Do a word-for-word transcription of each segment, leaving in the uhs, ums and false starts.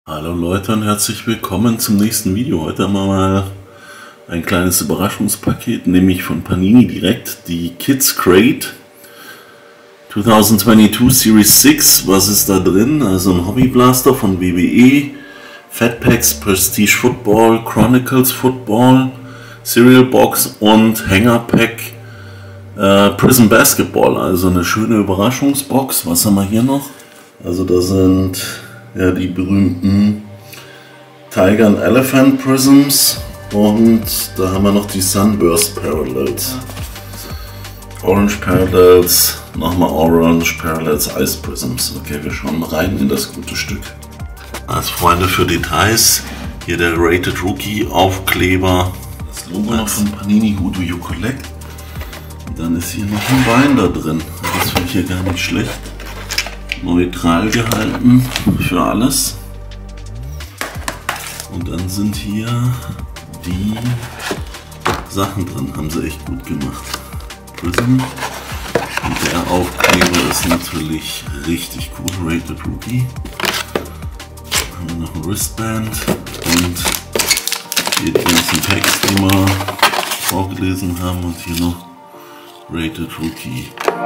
Hallo Leute und herzlich willkommen zum nächsten Video. Heute haben wir mal ein kleines Überraschungspaket, nämlich von Panini direkt die Kids Crate zweitausendzweiundzwanzig Series sechs. Was ist da drin? Also ein Hobby Blaster von W W E, Fat Packs, Prestige Football, Chronicles Football, Cereal Box und Hanger Pack äh, Prism Basketball. Also eine schöne Überraschungsbox. Was haben wir hier noch? Also da sind ja die berühmten Tiger and Elephant Prisms und da haben wir noch die Sunburst Parallels. Orange Parallels, nochmal Orange Parallels Ice Prisms. Okay, wir schauen mal rein in das gute Stück. Als Freunde für Details, hier der Rated Rookie Aufkleber, das Logo noch von Panini, Who Do You Collect. Und dann ist hier noch ein Bein da drin, das finde ich hier gar nicht schlecht. Neutral gehalten für alles. Und dann sind hier die Sachen drin, haben sie echt gut gemacht. Prism. Und der Aufkleber ist natürlich richtig cool, Rated Rookie. Haben wir noch ein Wristband und hier die ganzen Packs, die wir vorgelesen haben, und hier noch Rated Rookie.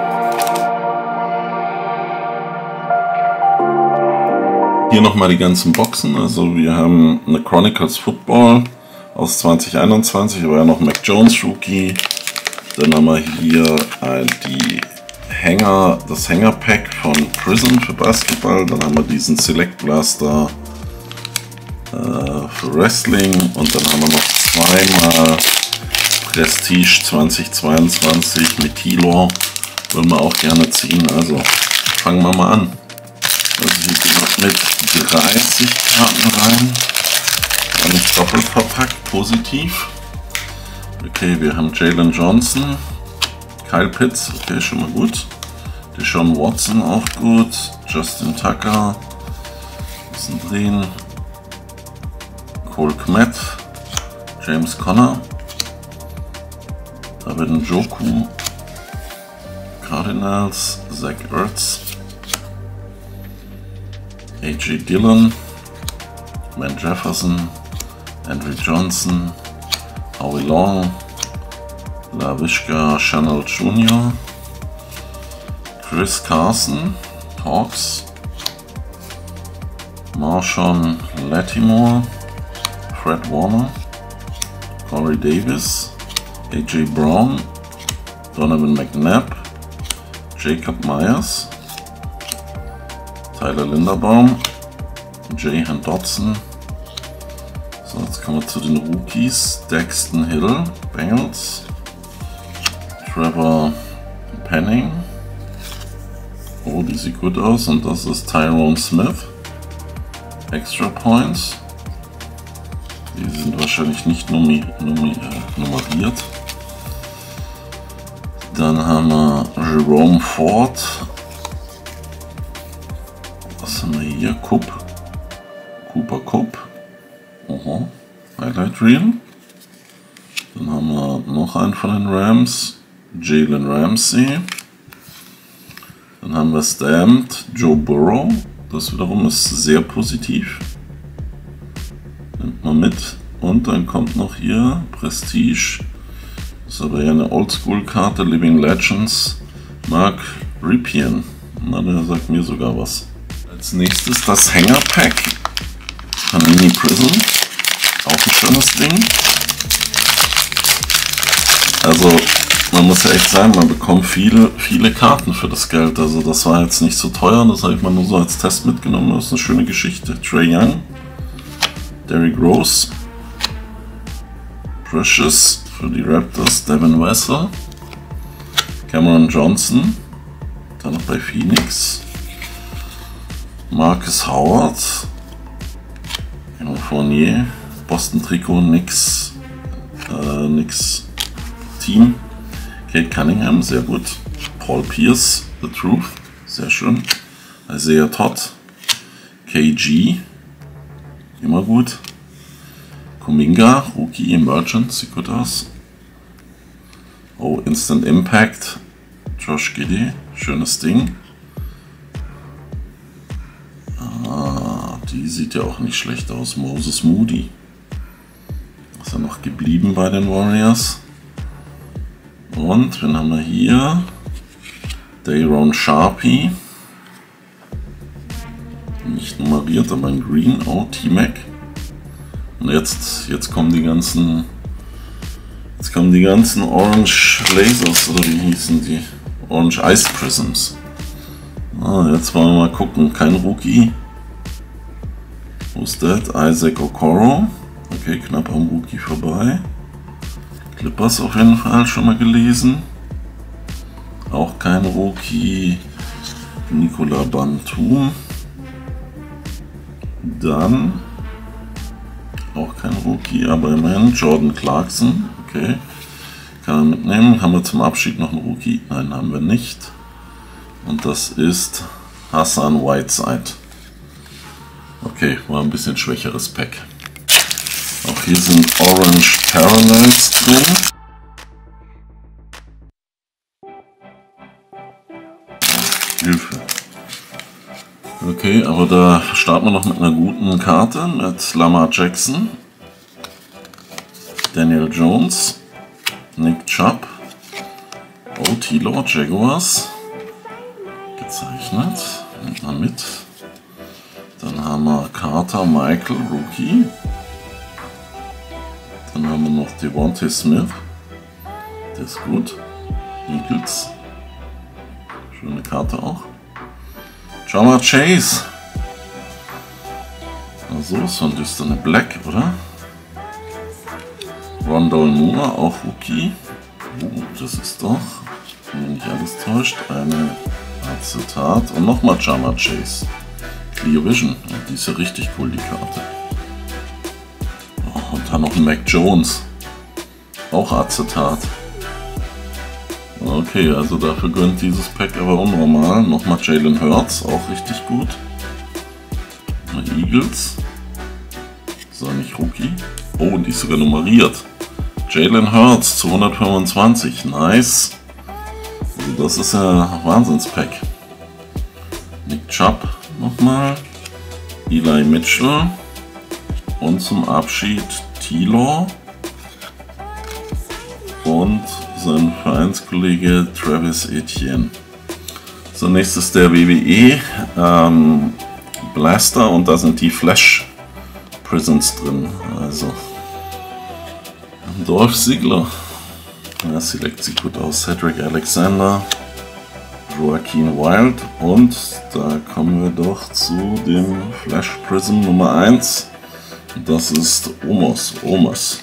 Hier nochmal die ganzen Boxen. Also wir haben eine Chronicles Football aus zwanzig einundzwanzig, aber ja noch Mac Jones Rookie. Dann haben wir hier ein, die Hanger, das Hanger Pack von Prism für Basketball. Dann haben wir diesen Select Blaster äh, für Wrestling. Und dann haben wir noch zweimal Prestige zweitausendzweiundzwanzig mit Kilo. Würden wir auch gerne ziehen. Also fangen wir mal an. Also hier geht mit dreißig Karten rein, und doppelt verpackt, positiv. Okay, wir haben Jalen Johnson, Kyle Pitts, okay, schon mal gut. Deshaun Watson auch gut, Justin Tucker, müssen drehen, Cole Kmet, James Conner, David Njoku, Cardinals, Zach Ertz, A J Dillon, Van Jefferson, Andrew Johnson, Howie Long, Laviska Shenault Junior, Chris Carson, Hawks, Marshawn Lattimore, Fred Warner, Corey Davis, A J Brown, Donovan McNabb, Jacob Myers, Tyler Linderbaum, Jahan Dotson. So, jetzt kommen wir zu den Rookies. Daxton Hill, Bengals, Trevor Penning. Oh, die sieht gut aus. Und das ist Tyrone Smith. Extra Points. Die sind wahrscheinlich nicht nummi nummi äh, nummeriert. Dann haben wir Jerome Ford. Was haben wir hier? Cup. Cooper Cup. Oho. Highlight Reel. Dann haben wir noch einen von den Rams. Jalen Ramsey. Dann haben wir Stamped Joe Burrow. Das wiederum ist sehr positiv. Nimmt man mit. Und dann kommt noch hier Prestige. Das ist aber ja eine Oldschool-Karte. Living Legends. Mark Ripien. Na, der sagt mir sogar was. Als nächstes das Hanger Pack, Panini Prism, auch ein schönes Ding. Also man muss ja echt sagen, man bekommt viele, viele Karten für das Geld. Also das war jetzt nicht so teuer, das habe ich mal nur so als Test mitgenommen. Das ist eine schöne Geschichte. Trae Young, Derrick Rose, Precious für die Raptors, Devin Vassell, Cameron Johnson, dann noch bei Phoenix. Marcus Howard, Fournier, Boston Trikot, nix, äh, nix Team, Kate Cunningham, sehr gut, Paul Pierce, The Truth, sehr schön, Isaiah Todd, K G, immer gut, Kuminga, Rookie Emergent, sieht gut aus, oh, Instant Impact, Josh Giddey, schönes Ding. Die sieht ja auch nicht schlecht aus. Moses Moody. Ist er noch geblieben bei den Warriors? Und wen haben wir hier? Dayron Sharpie. Nicht nummeriert, aber in Green. Oh, T-Mac. Und jetzt, jetzt kommen die ganzen. Jetzt kommen die ganzen Orange Lasers, oder wie hießen die? Orange Ice Prisms. Ah, jetzt wollen wir mal gucken. Kein Rookie. Who's that? Isaac Okoro. Okay, knapp am Rookie vorbei. Clippers auf jeden Fall schon mal gelesen. Auch kein Rookie. Nicola Batum. Dann auch kein Rookie, aber immerhin Jordan Clarkson. Okay, kann man mitnehmen. Haben wir zum Abschied noch einen Rookie? Nein, haben wir nicht. Und das ist Hassan Whiteside. Okay, war ein bisschen schwächeres Pack. Auch hier sind Orange Parallels drin. Hilfe. Okay, aber da starten wir noch mit einer guten Karte, mit Lamar Jackson, Daniel Jones, Nick Chubb, O T Lord Jaguars, gezeichnet, nimmt man mit. Dann haben wir Carter Michael, Rookie. Dann haben wir noch Devontae Smith, der ist gut. Eagles, schöne Karte auch. Ja'Marr Chase. Also ist so ein düsterne Black, oder? Rondale Moore, auch Rookie. Uh, das ist doch, wenn mich nicht alles täuscht, eine Acetat. Und nochmal Ja'Marr Chase. Clear Vision. Ja, die ist ja richtig cool, die Karte. Oh, und dann noch ein Mac Jones. Auch Acetat. Okay, also dafür gönnt dieses Pack aber unnormal. Nochmal Jalen Hurts, auch richtig gut. Eagles. So, nicht Rookie. Oh, und die ist sogar nummeriert. Jalen Hurts zu hundertfünfundzwanzig. Nice. Also das ist ja Wahnsinnspack. Nick Chubb nochmal. Eli Mitchell. Und zum Abschied T-Law. Und sein Vereinskollege Travis Etienne. So, nächstes der W W E ähm, Blaster und da sind die Flash Prisons drin. Also Dolph Ziggler. Ja, Select sieht gut aus. Cedric Alexander. Joaquin Wild. Und da kommen wir doch zu dem Flash Prism Nummer eins. Das ist Omos. Omos.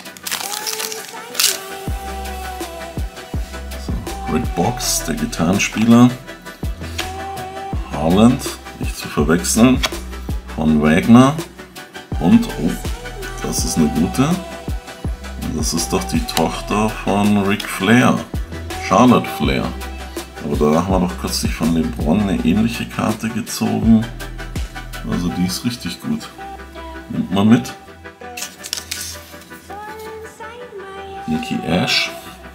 Rick Box, der Gitarrenspieler. Harland, nicht zu verwechseln. Von Wagner. Und, oh, das ist eine gute. Das ist doch die Tochter von Ric Flair. Charlotte Flair. Aber da haben wir doch kürzlich von LeBron eine ähnliche Karte gezogen. Also die ist richtig gut. Nimmt mal mit. Nikki Ash.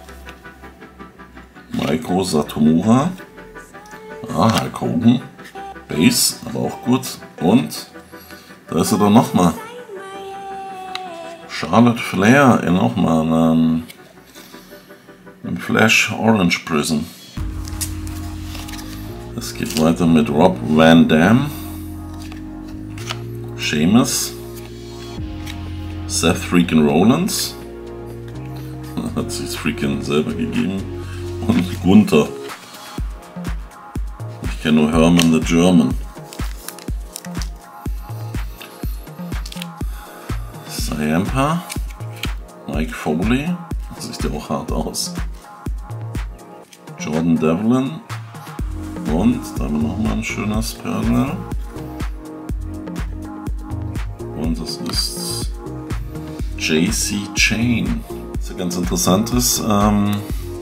Maiko Satomura. Ah, Hulk Hogan. Base, aber auch gut. Und da ist er doch nochmal. Charlotte Flair in nochmal einem, einem Flash Orange Prism. Es geht weiter mit Rob Van Dam. Sheamus. Seth Freakin' Rollins. Hat sich Freakin' selber gegeben. Und Gunther. Ich kenne nur Herman the German. Sayampa. Mike Foley. Das sieht ja auch hart aus. Jordan Devlin. Und da haben wir nochmal ein schönes Parallel. Und das ist J C Chain. Was ja ganz interessant ist. Ähm,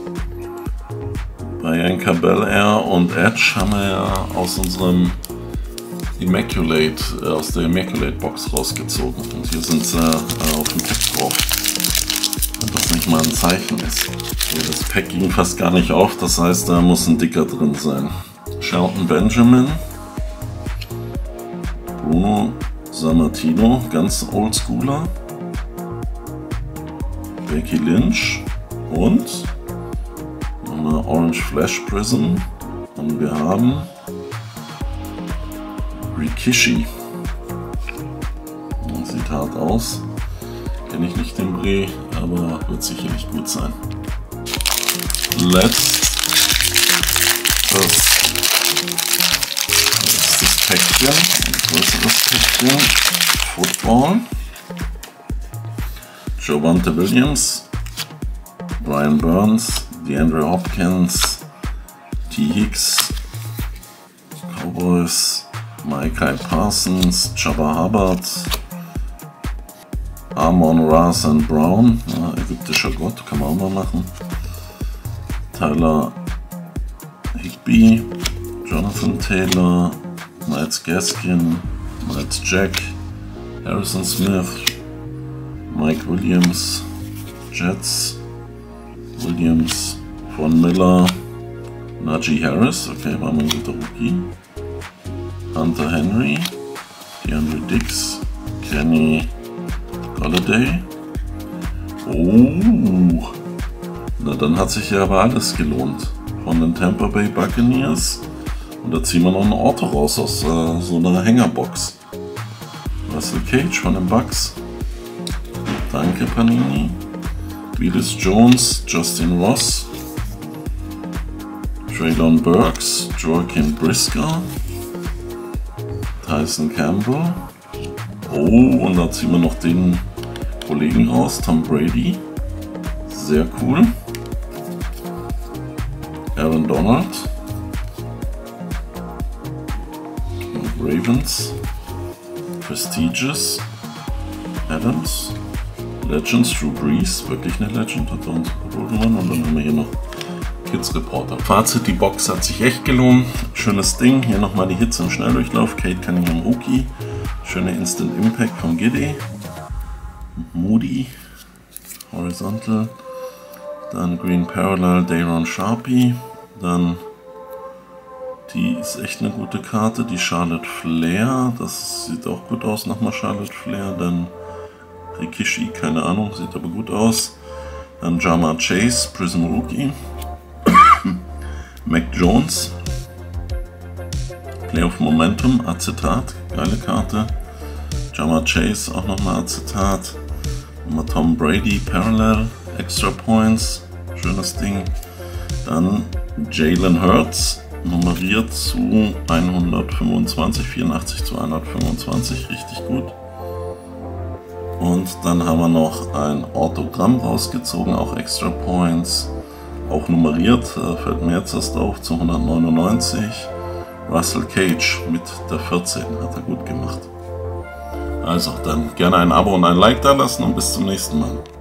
Bei Bianca Belair und Edge haben wir ja aus unserem Immaculate, äh, aus der Immaculate Box rausgezogen. Und hier sind sie äh, auf dem Pack drauf. Und das nicht mal ein Zeichen ist. So, das Pack ging fast gar nicht auf, das heißt, da muss ein dicker drin sein. Shelton Benjamin. Bruno Sammartino, ganz oldschooler. Becky Lynch und eine Orange Flash Prism. Und wir haben Rikishi. Sieht hart aus. Kenne ich nicht den Bre, aber wird sicherlich gut sein. Letztes das Päckchen, ein größeres Päckchen. Football. Javonte Williams, Brian Burns, DeAndre Hopkins, T. Hicks, Cowboys, Micah Parsons, Jabba Hubbard, Amon-Ra Saint Brown, ja, ägyptischer Gott, kann man auch mal machen. Tyler Higbee, Jonathan Taylor, Miles Gaskin, Miles Jack, Harrison Smith, Mike Williams, Jets, Williams, Von Miller, Najee Harris, okay, war mal ein guter Rookie, Hunter Henry, DeAndre Dix, Kenny Golladay. Oh, na dann hat sich ja aber alles gelohnt. Von den Tampa Bay Buccaneers. Und da ziehen wir noch ein Auto raus aus äh, so einer Hängerbox. Russell Cage von den Bucks. Danke Panini. Willis Jones, Justin Ross, Traylon Burks, Joaquin Brisker, Tyson Campbell. Oh, und da ziehen wir noch den Kollegen raus, Tom Brady. Sehr cool. Aaron Donald. Ravens. Prestigious. Adams. Legends, Drew Brees, wirklich eine Legend, hat er uns gewonnen. Und dann haben wir hier noch Kids Reporter. Fazit, die Box hat sich echt gelohnt. Schönes Ding. Hier nochmal die Hits im Schnelldurchlauf. Cade Cunningham Rookie. Schöne Instant Impact von Giddy. Moody. Horizontal. Dann Green Parallel, Dayron Sharpie. Dann, die ist echt eine gute Karte. Die Charlotte Flair. Das sieht auch gut aus, nochmal Charlotte Flair. Dann Rikishi, keine Ahnung, sieht aber gut aus. Dann Ja'Marr Chase, Prism Rookie. Mac Jones. Playoff Momentum, Acetat, geile Karte. Ja'Marr Chase, auch nochmal Acetat. Nochmal Tom Brady, Parallel, Extra Points, schönes Ding. Dann Jalen Hurts, nummeriert zu hundertfünfundzwanzig, vierundachtzig zu hundertfünfundzwanzig, richtig gut. Und dann haben wir noch ein Autogramm rausgezogen, auch Extra Points, auch nummeriert, fällt mir jetzt erst auf, zu hundertneunundneunzig. Russell Cage mit der vierzehn, hat er gut gemacht. Also dann gerne ein Abo und ein Like da lassen und bis zum nächsten Mal.